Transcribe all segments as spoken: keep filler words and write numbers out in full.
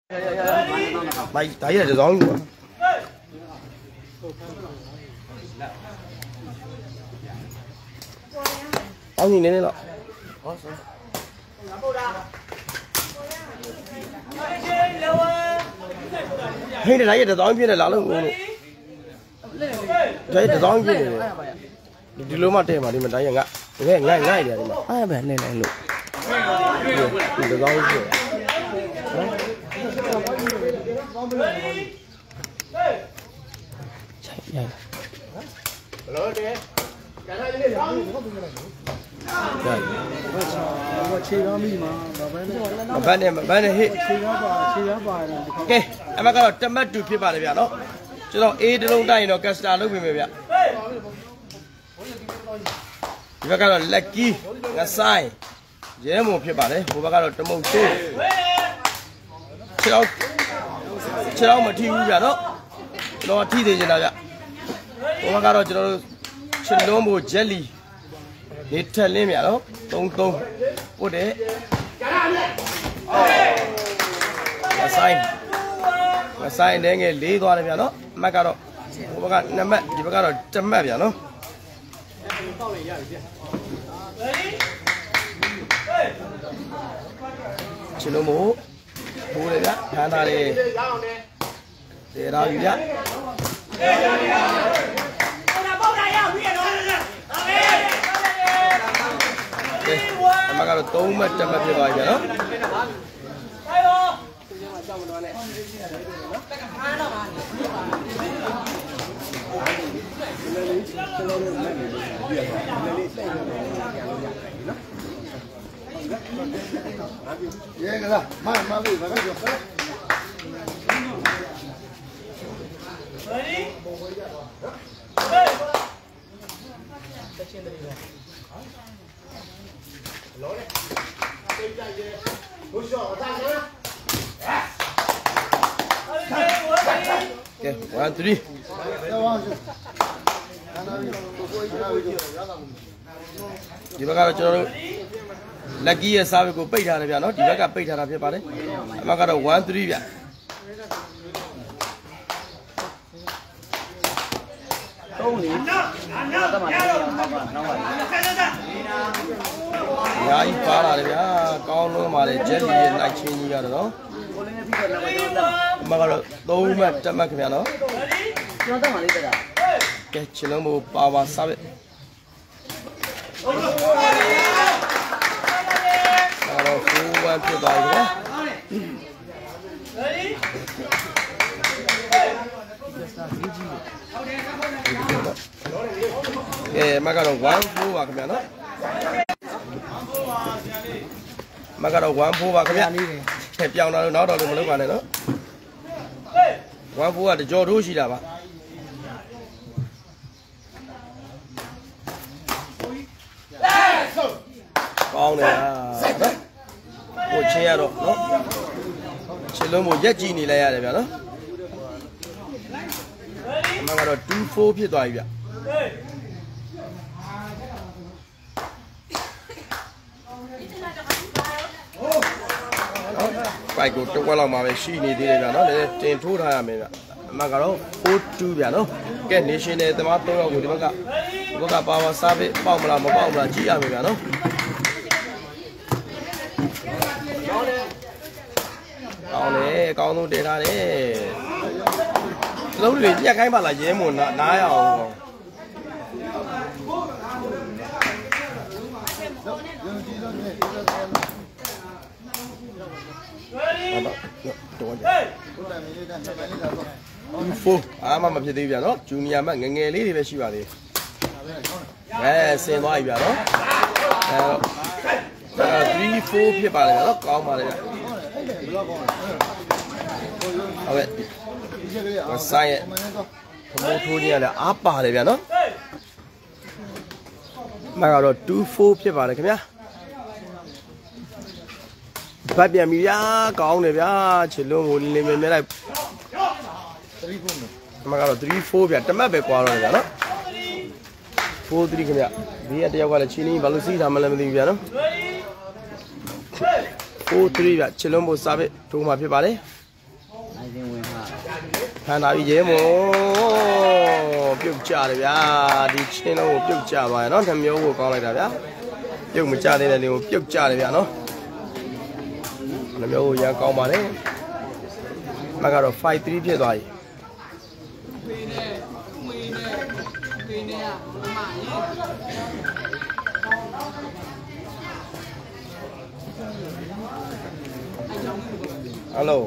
Mày thấy là được rồi. Ông nhìn đến đây nọ. Hay là thấy được rồi phía này là luôn. Thấy được rồi phía này. Đi luôn mà thế mà đi mình thấy ngã. Ngay ngay ngay đi mà. À bé này này luôn. Được rồi phía. Chạy nhanh. Bạn này bạn này hết. Ok, em bắt đầu chăm bắt chụp phía bạn này vậy đó. Chứ đâu A đi lông tay nó casta lúc mình vậy. Em bắt đầu lucky, ngasai. Dễ một phía bạn đấy, em bắt đầu chăm mông chơi. Chứ đâu, chứ đâu mà thi vậy đó. Nó thi thế nào vậy? Em bắt đầu chứ đâu chân lông bộ jelly. Để chơi lên mẹ đó, tung tung, ô đấy, là sai, là sai để nghe lý do là mẹ đó, mà cái đó, bác cái năm mẹ, chỉ bác cái đó trăm mẹ mẹ đó, chỉ nó mũ, mũ đấy đó, thằng ta đi, để đâu đi đó. Em bắt đầu tốn mất trăm mét rồi vậy đó. Vậy cái đó, mai mai đi vào cái chỗ khác. Okay, one, three. Di bác cho lucky sao về cũng pay thà này vậy nó, di bác pay thà là phải đấy. Mà cái đó one, three vậy. Ya ini parah deh ya, kau nu mare jelly naik cini ya đó. Mà kalau tahu macam macam mana? Okay, chilling mau bawa sabe. Kalau full tu dah ya. Okay, mà kalau one full macam mana? Mà cái đầu quán phu vào cái biết thẹp dao nó nó đâu được một lúc vào này nữa quán phu là cho đuôi gì là bạn con này đó một che rồi đó chỉ lấy một giá trị này là để đó mà cái đầu two four phía ngoài vậy phải của trong quan lòng mà về suy nghĩ thì là nó để trên thu ra mình mà cái đó four two vậy nó cái này xin này tao tôi vào của thì bác cả bác cả bao sao vậy bao mà làm mà bao mà chỉ à mình vậy nó con này con nó để ra đấy lâu rồi chắc cái mà là dễ muốn là nái không Info, à mà mà phải đi vào đó, junior mà nghe nghe lý thì phải xíu vào đi. Nè, xem nói vào đó. Three four phía vào này đó, có mà này. Ok. Cái sai, không thu như là áp vào này vào đó. Mà vào đó two four phía vào này các nhá. Bắt biển mi ya, con này ya, chỉ luôn một lên bên này. Mà cái đó three four vậy, tầm mấy qua rồi đó. four three cái này, bây giờ tôi gọi là chini, bao nhiêu tham làm gì vậy đó. four three vậy, chỉ luôn một sao vậy, thu mà phải vào đấy. ဖန်လာပြီရဲမို့ပြုတ်ကြတယ်ဗျာဒီချင်းလုံးကိုပြုတ်ကြပါရဲ့နော်နှမျိုးကိုကောင်းလိုက်တာဗျာပြုတ်မကြသေးတဲ့လေးကိုပြုတ်ကြတယ်ဗျာနော်နှမျိုးကိုရန်ကောင်းပါလေမကတော့ five three ဖြစ်သွားပြီဟယ်လို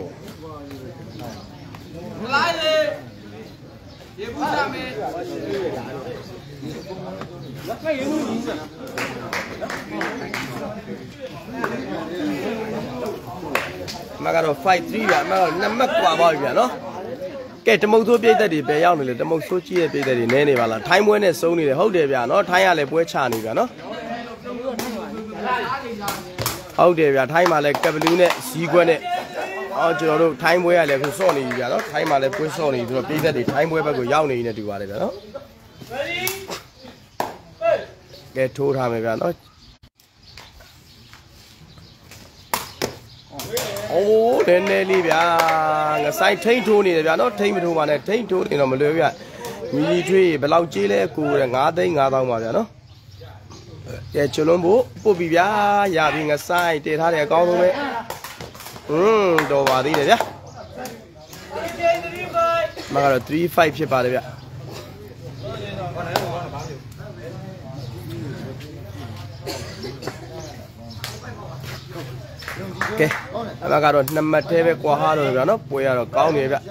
来嘞，也不上面。မကတော့ five three ဗျာမကတော့နံပါတ်ကွာပါပြီဗျာနော်ကဲတမုတ်ဆိုးပြိတ္တတွေပဲရောက်နေလေတမုတ်ဆိုးကြီးရဲ့ပြိတ္တတွေနဲနေပါလားထိုင်းပွဲနဲ့စုံနေတယ်ဟုတ်တယ်ဗျာနော်ထိုင်းကလည်းပွဲချနေဗျာနော်ဟုတ်တယ်ဗျာထိုင်းမှာလည်းကပလူးနဲ့ဇီးခွက်နဲ့အော်ကျွန်တော်တို့ထိုင်းပွဲရလဲခုစော့နေပြီဗျာနော်ထိုင်းမှာလည်းပွဲစော့နေပြီဆိုတော့ပြည်သက်တွေထိုင်းပွဲဘက်ကိုရောက်နေနေတူပါတယ်ဗျာနော်ကဲထိုးထားမယ်ဗျာနော်အိုးနည်းနည်းလေးဗျာငဆိုင်ထိန်ထိုးနေတယ်ဗျာနော်ထိန်မထိုးပါနဲ့ထိန်ထိုးနေတော့မလွယ်ဗျာမီလီထွေးဘယ်လောက်ကြေးလဲကိုတဲ့၅သိန်း၅သောင်းပါဗျာနော်ကဲကျွလွန်ဖို့ပုတ်ပြီဗျာရပြီငဆိုင်တည်ထားတယ်အကောင်းဆုံးပဲอืมတော်ပါသေးတယ်ဗျာမကတော့ three five ဖြစ်ပါတယ်ဗျာကဲအမကတော့နှစ်မှတ်သေးပဲကွာဟာတော့ဗျာနော်ပွဲရတော့ကောင်းနေဗျာ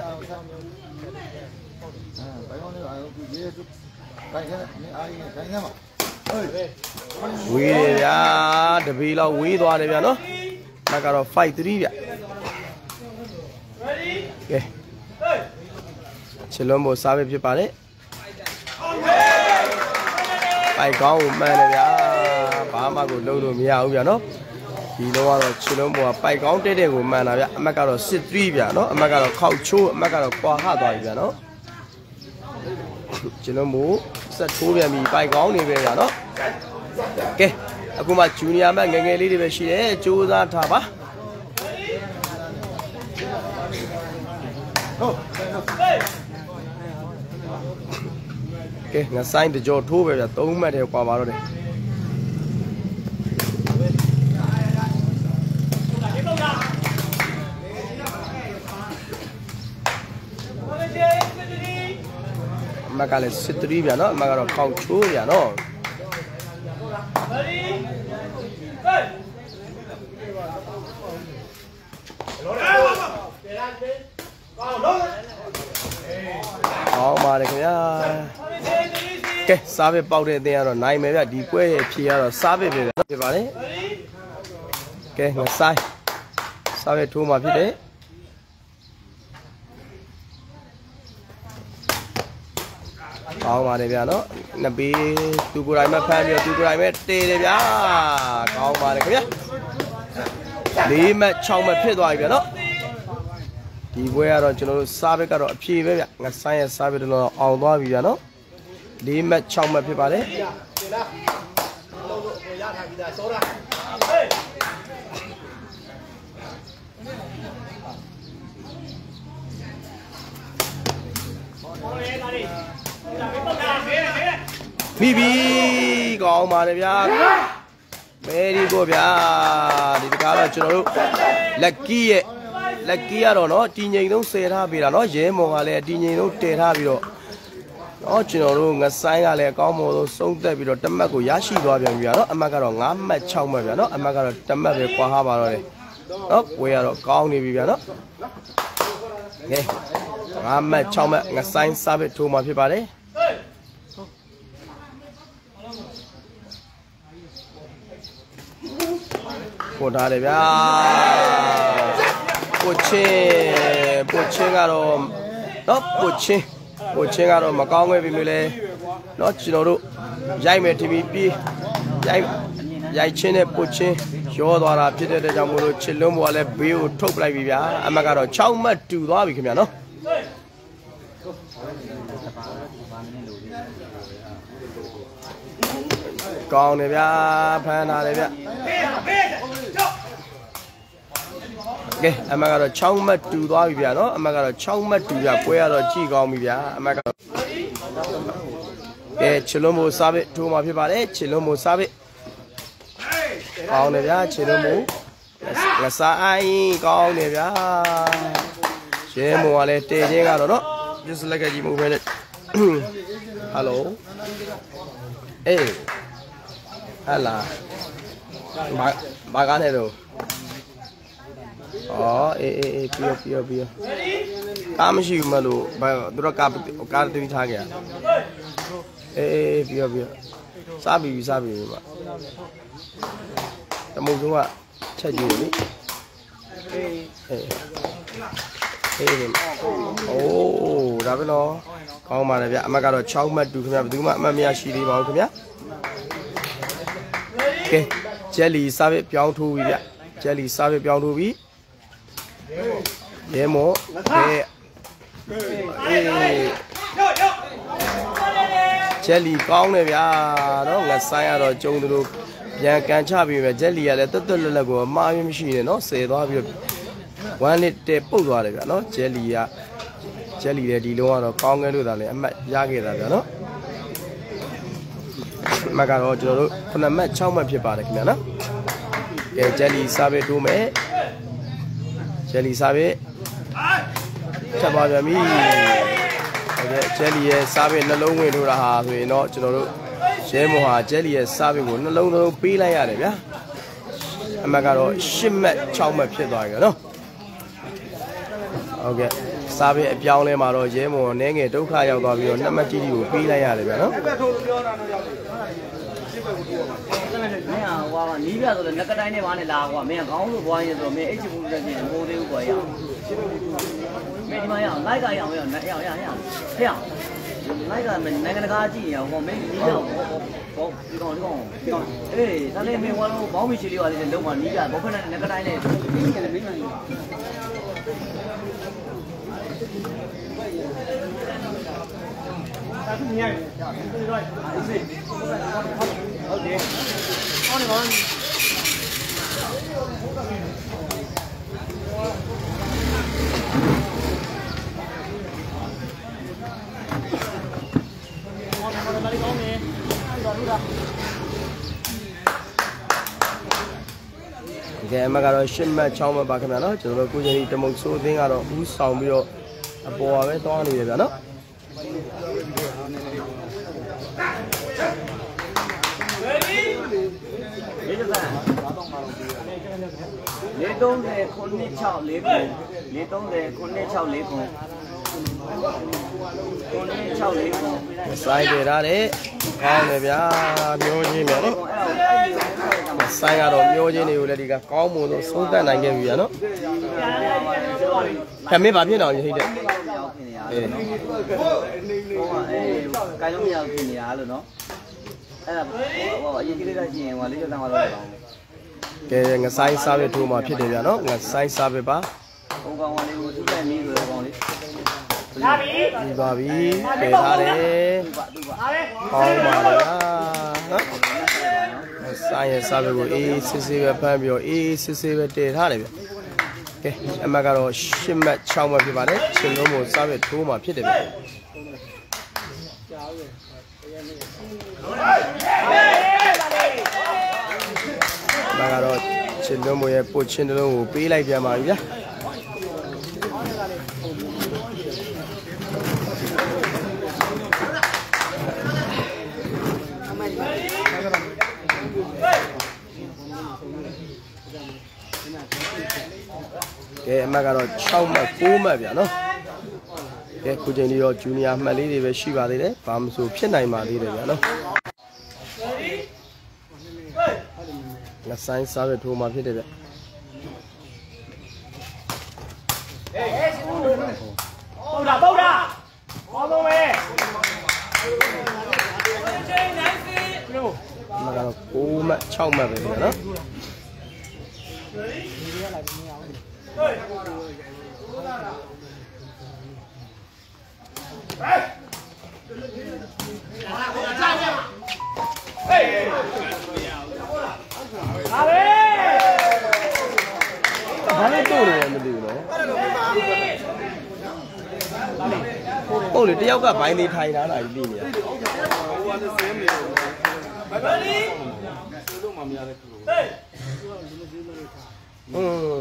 ဝေးတယ်ဗျာတပီလောက်ဝေးသွားတယ်ဗျာနော်မကတော့ five three ဗျကဲချလွန်ဘောစားပဲဖြစ်ပါလေပိုက်ကောင်းကိုမှန်တယ်ဗျာဘာမှကိုလုံးလို့မရဘူးဗျာနော်ဒီတော့ကတော့ချလွန်ဘောကပိုက်ကောင်းတဲ့တဲ့ကိုမှန်တာဗျအမတ်ကတော့ six three ဗျာနော်အမတ်ကတော့ခောက်ချိုးအမတ်ကတော့ကွာဟသွားပြီဗျာနော်ချလွန်ဘောဆက်ထိုးပြန်ပြီပိုက်ကောင်းနေပဲဗျာနော်ကဲအခုမှဂျူနီယာမတ်ငယ်ငယ်လေးတွေပဲရှိတယ်စူးစမ်းထားပါဟုတ်ကဲငါဆိုင်တကြောထိုးပဲဗျသုံးမှတ်ထဲကွာပါတော့တယ်အမကလည်း six three ဗျာနော်အမကတော့ခောက်ချိုးဗျာနော်好嘛的，ခင်ဗျာကဲစားပဲပေါက်တဲ့အတင်းကတော့နိုင်မယ်ဗျဒီပွဲရဲ့ဖြေကတော့စားပဲပဲဖြစ်ပါလေကဲငါဆိုင်စားပဲထိုးမှဖြစ်တယ်ကောင်းပါတယ်ဗျာနော်နှစ်ပေသူကိုယ်တိုင်မှဖမ်းပြီးတော့သူကိုယ်တိုင်ပဲတေးတယ်ဗျာကောင်းပါတယ်ခင်ဗျာလေးမှတ်၆မှတ်ဖြစ်သွားပြီဗျာနော်ဒီပွဲကတော့ကျွန်တော်တို့စားဘက်ကတော့အဖြေပဲဗျငါဆိုင်ရဲ့စားဘက်တော့အောင်သွားပြီဗျာနော်လေးမှတ်၆မှတ်ဖြစ်ပါတယ်မိပြီကောင်းပါတယ်ဗျာမေရီကိုဗျာဒီတကားတော့ကျွန်တော်တို့လက်ကီးရဲ့လက်ကီးကတော့နော်တီငိန်လုံးဆယ်ထားပေးတာနော်ရဲမော်ကလည်းတီငိန်လုံးတည်ထားပြီးတော့နော်ကျွန်တော်တို့ငဆိုင်ကလည်းအကောင်းမော်လို့စုံသက်ပြီးတော့တမတ်ကိုရရှိသွားပြန်ပြီဗျာနော်အမတ်ကတော့၅မှတ်၆မှတ်ဗျာနော်အမတ်ကတော့တမတ်ပဲကွာဟာပါတော့တယ်နော်ဝေးကတော့ကောင်းနေပြီဗျာနော်ကဲ၅မှတ်၆မှတ်ငဆိုင်စားပဲထိုးမှဖြစ်ပါတယ်ပို့ထားတယ်ဗျာပို့ချင်းပို့ချင်းကတော့နော်ပို့ချင်းပို့ချင်းကတော့မကောင်းခဲ့ပြီမျိုးလဲနော်ကျွန်တော်တို့ရိုက်မယ်တီဗီပြေးရိုက်ရိုက်ချင်းနဲ့ပို့ချင်းရောသွားတာဖြစ်တဲ့အတွက်ကြောင့်မို့လို့ချစ်လုံးဘောကလည်းဘေးကိုထုတ်ပလိုက်ပြီဗျာအမတ်ကတော့၆မှတ်တူသွားပြီခင်ဗျာနော်ကောင်းတယ်ဗျာဖမ်းထားတယ်ဗျကဲအမကတော့ချောင်းမတ်တူသွားပြီဗျာနော်အမကတော့ချောင်းမတ်တူဗျာပွဲရတော့ကြည်ကောင်းပြီဗျာအမကတော့ကဲချလုံးမို့စားပဲထိုးမှာဖြစ်ပါတယ်ချလုံးမို့စားပဲကောင်းတယ်ဗျာချလုံးမို့ငါစားအိုင်းကောင်းတယ်ဗျာရဲမို့ကလည်းတဲချင်းကတော့နော်ပြစ်လက်ကကြီးမို့ပဲနဲ့ဟယ်လိုအေးဟာလာဘာဘာကားနဲ့တော့อ๋อเอเอเอပြီးရောပြီးရောပြီးရောကားမရှိဘူးမလို့ဘာသူတို့ကားကားတူထားကြအေးအေးပြီးရောပြီးရောစားပြီးစားပြီးပါတမုံဆုံးကချက်ကြည့်လေအေးအေးအေးโอ้ဒါပဲနော်ကောင်းပါတယ်ဗျအမတ်ကတော့၆မှတ်တူခင်ဗျဘယ်သူမှအမတ်မရရှိသေးပါဘူးခင်ဗျကဲဂျယ်လီစားပြီးပြောင်းထိုးပြီဗျဂျယ်လီစားပြီးပြောင်းထိုးပြီရဲမောကဲအေးဂျယ်လီကောင်းတယ်ဗျာနော်ငါဆိုင်ရတော့ကျုံတို့ပြန်ကန်ချပြီးပဲဂျယ်လီကလည်းတွတ်တွတ်လက်လက်ကိုအမှားရမရှိနဲ့နော်ဆယ်သွားပြီးတော့one lit တဲပုတ်သွားတယ်ဗျာနော်ဂျယ်လီကဂျယ်လီလည်းဒီလုံးကတော့ကောင်းကဲလို့သာလေအမှတ်ရခဲ့တာဗျာနော်အမှတ်ကတော့ကျွန်တော်တို့ခုနှစ်မှတ်၆မှတ်ဖြစ်ပါတယ်ခင်ဗျာနော်ကဲဂျယ်လီစားပဲတိုးမယ်ဂျယ်လီစားပဲထပ်ပါပြန်ပြီဟုတ်ကဲ့ဂျယ်လီရဲ့စားပဲနှလုံးဝင်ထိုးတာဟာဆိုရင်တော့ကျွန်တော်တို့ရဲမောဟာဂျယ်လီရဲ့စားပဲကိုနှလုံးလုံးပေးလိုက်ရတယ်ဗျာအမှတ်ကတော့၈မှတ်၆မှတ်ဖြစ်သွားပြီနော်ဟုတ်ကဲ့စားပဲအပြောင်းလဲမှာတော့ရဲမောနည်းငယ်ဒုက္ခရောက်သွားပြီးတော့နှစ်မှတ်ကြီးကြီးကိုပေးလိုက်ရတယ်ဗျာနော်မင်းကဟိုကနီးပြဆိုတော့ငကတိုင်းနဲ့ဘာနဲ့လာကွာမင်းကခေါင်းလို့ဘွားရင်ဆိုတော့မင်းအိတ်ချဘူးတက်နေမဟုတ်သေးဘူးကွာရအောင်မင်းဒီမှာရအောင်လိုက်ကရအောင်ရအောင်ရအောင်ရအောင်ရအောင်ဖျက်လိုက်ကနိုင်ငံတကာကြည့်ရအောင်ဟောမင်းနီးပြဘောဘောဒီကောင်ဒီကောင်ဒီကောင်အေးဒါလေးမင်းဝါလုံးဘောင်းမီချီလေးပါလေလုံးမနီးပြဘောဖက်နဲ့ငကတိုင်းနဲ့မင်းကလည်းမင်းကလည်းအဲ့ဒီညရဒီတော့အေးစေဟုတ်တယ်ဟောနေပါကဲအမကတော့ရှစ်မှတ်၆မှတ်ပါခင်ဗျာနော်ကျွန်တော်တို့ကိုကြီးတမုံဆိုးအသင်းကတော့ဦးဆောင်ပြီးတော့အပေါ်ပါပဲတောင်းနေရဗျာနော်လေးသုံးတယ်ခုနှစ်၆လေးခုလေးသုံးတယ်ခုနှစ်၆လေးခုခုနှစ်၆လေးခုစိုက်ကြရတယ်ကောင်းတယ်ဗျာမျိုးချင်းဗျာနော်စိုက်ရတော့မျိုးချင်းတွေကိုလည်းဒီကကောင်းမှုလို့သုံးသပ်နိုင်ခဲ့ပြီဗျာနော်ခမင်းဘာဖြစ်တော့ဟိတ်တဲ့အေးဟိုကအေးကိုင်းလုံးမရောက်ဖြစ်နေရလို့နော်အဲ့ဒါဟိုအရင်ကြီးလေးကရှိရင်ဟိုလေးချက်တန်းသွားတော့ကဲငဆိုင်စားပဲထိုးမှာဖြစ်တယ်ဗျာနော်ငဆိုင်စားပဲပါဟိုကောင်ကလေးကိုသူ့တဲ့မီးဆိုတဲ့ကောင်လေးလာပြီပြီးပါပြီပယ်ထားတယ်ကောင်းပါလားနော်ဆိုင်ရစားပဲကိုအေးစစ်စစ်ပဲဖမ်းပြီးတော့အေးစစ်စစ်ပဲတည်ထားတယ်ဗျာကဲအမတ်ကတော့ရှစ်မှတ်၆မှတ်ဖြစ်ပါတယ်ရှင်လုံးကိုစားပဲထိုးမှာဖြစ်တယ်ဗျာဒါကတော့ချင်းလုံးမရဲ့ပို့ချင်းတလုံးကိုပေးလိုက်ပြန်ပါပြီဗျာကဲအမတ်ကတော့၆မှတ်၉မှတ်ဗျာနော်ကဲခုချိန်လေးတော့ဂျူနီယာမှတ်လေးတွေပဲရှိပါသေးတယ်ဘာမှမဆိုဖြစ်နိုင်ပါသေးတယ်ဗျာနော်ငါဆိုင်စားပဲထိုးမှာဖြစ်တယ်ဗျပုတ်တာပုတ်တာဘောလုံးပဲမကတော့၉မှတ်၆မှတ်ပဲဗျာနော်ဘာလဲတို့တယ်မဟုတ်လေတယောက်ကဘိုင်းလေးထိုင်ထားတာကြီးပြီးနေရอืม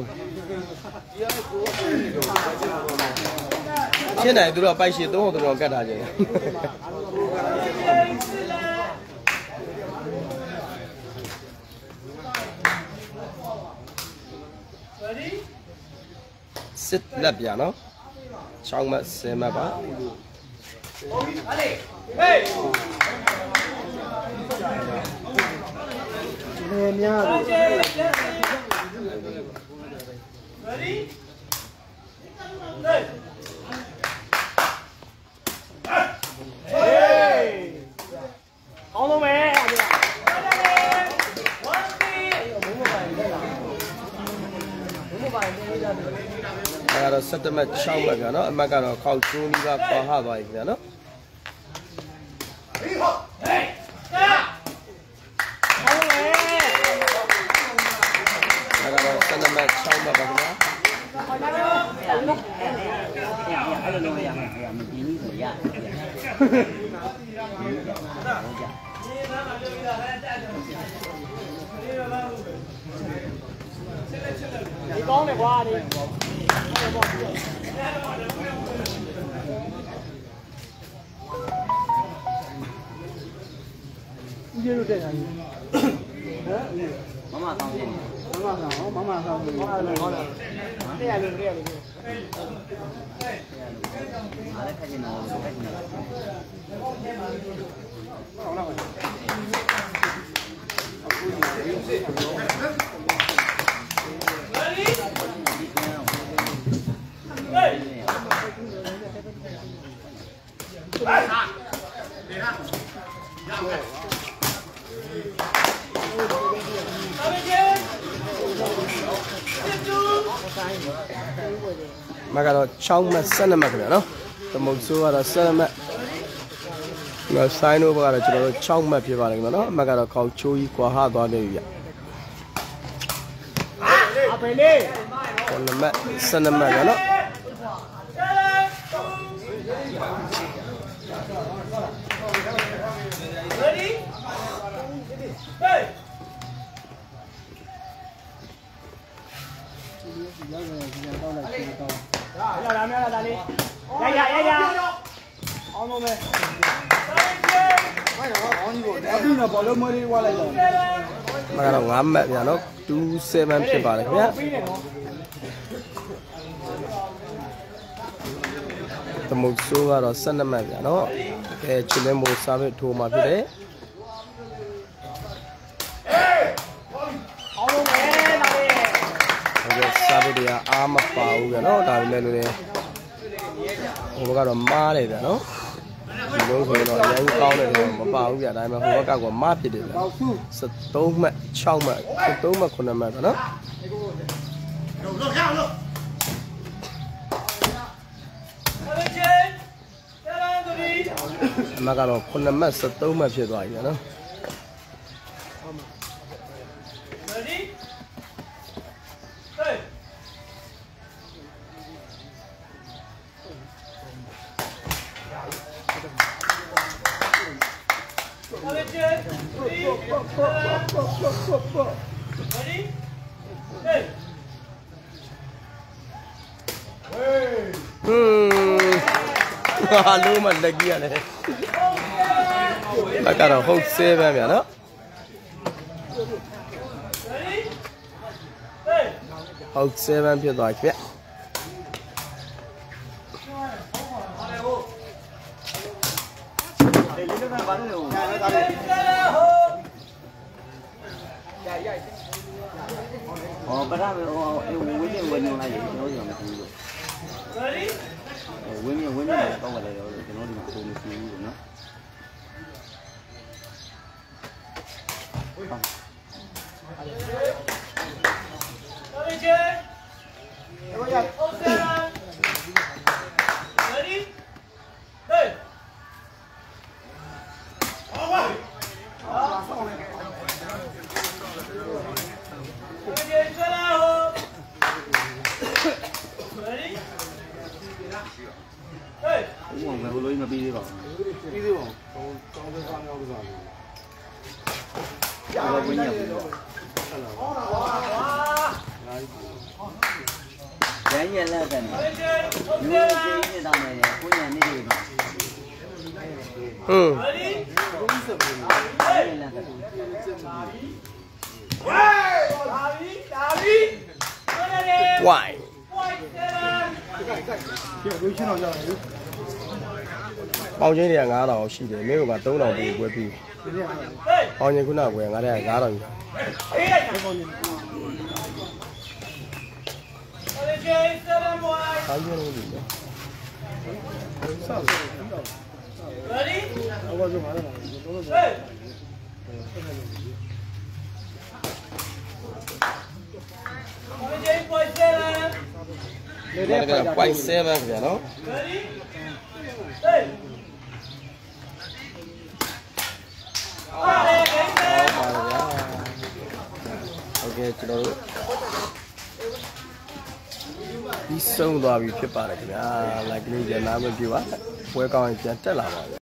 ရှင်းတယ်သူတို့ပိုက်ရှိသုံးဟုတ်တော်ကတ်တာချင်းစစ်လက်ပြနော်ချောင်းမဆယ်မပါလေဟေးနေများပြီ Ready? Hey! Hey! All the way! I got a settlement show, no? I'm going to call Juni back for Hawaii, no? Hey! I got a settlement show, no? I don't know where I'm Mama something. Mama something. Mama something. Real, real, real. Ada kajian apa? Kajian Magalo chong ma sana magalo no tamo so ara sana ma nga sign over ara choro chong ma phit pa lian no magalo khao choi kwa ha twa ke yu ya a pe le ona ma sana ma no ready hey Ya la mía la dale. Ya ya ya ya. Vamos me. Bueno, vamos. Aquí no puedo morir igual a yo. Magalo ngam mat pian no two seven ဖြစ်ပါတယ်ခင်ဗျာသမုတ်ဆိုးကတော့twelveမှတ်ပြเนาะအဲချစ်လင်းမိုးစားပဲထိုးมาဖြစ်တယ်စားဖို့တရားအားမပါဘူးဗျာနော်ဒါပေမဲ့လည်းဟိုဘက်ကတော့မားတယ်ဗျာနော်ဒီလိုဆိုတော့အရင်ကောင်းတယ်တော့မပါဘူးဗျာဒါပေမဲ့ဟိုဘက်ကကမားဖြစ်တယ်ဗျာthirteenမှတ်sixမှတ်thirteenမှတ်nineမှတ်ဗျာနော်အမကတော့nineမှတ်thirteenမှတ်ဖြစ်သွားပြီဗျာနော် Ready? Hey! Ready? Hey! Hmm. Hello, man, lagi ada. Maka dah hook seven ya, no? Ready? Hey! Hook seven pun dah kaya. Oh, berapa? Oh, ini wini lagi, ini yang macam itu. Ready? Wini wini kau ada, kalau di macam itu, no? Ready? Hey! ဘူးဘယ်လိုလုပ်မပြီးသေးပါဘူးပြီးသေးပါဘူးတောင်းတောင်းစားများဥစားဘာဝင်ရဘူးရန်ရလက်ကနေမျိုးကြီးနေတာနဲ့ကိုညာနေတယ်ပါဟွန်းဝိုင်းပေါင်ချင်းတွေကငါးတောင်ရှိတယ်မင်းကသုံးတောင်ပြီးပွဲပြီးပေါင်ချင်းခုနကပွဲငါတွေကငါးတောင်ကြီးပေါင်ချင်းလို့ဒီနော်ဆောက် Ready? I wasn't mad at him. Hey! point seven. point seven kìa nó. Ready? Hey! Ok, chilo. Đi sông vào bị phía bà này kìa. Lại cái này giờ nào mới kêu á. Quay con chẳng chắc là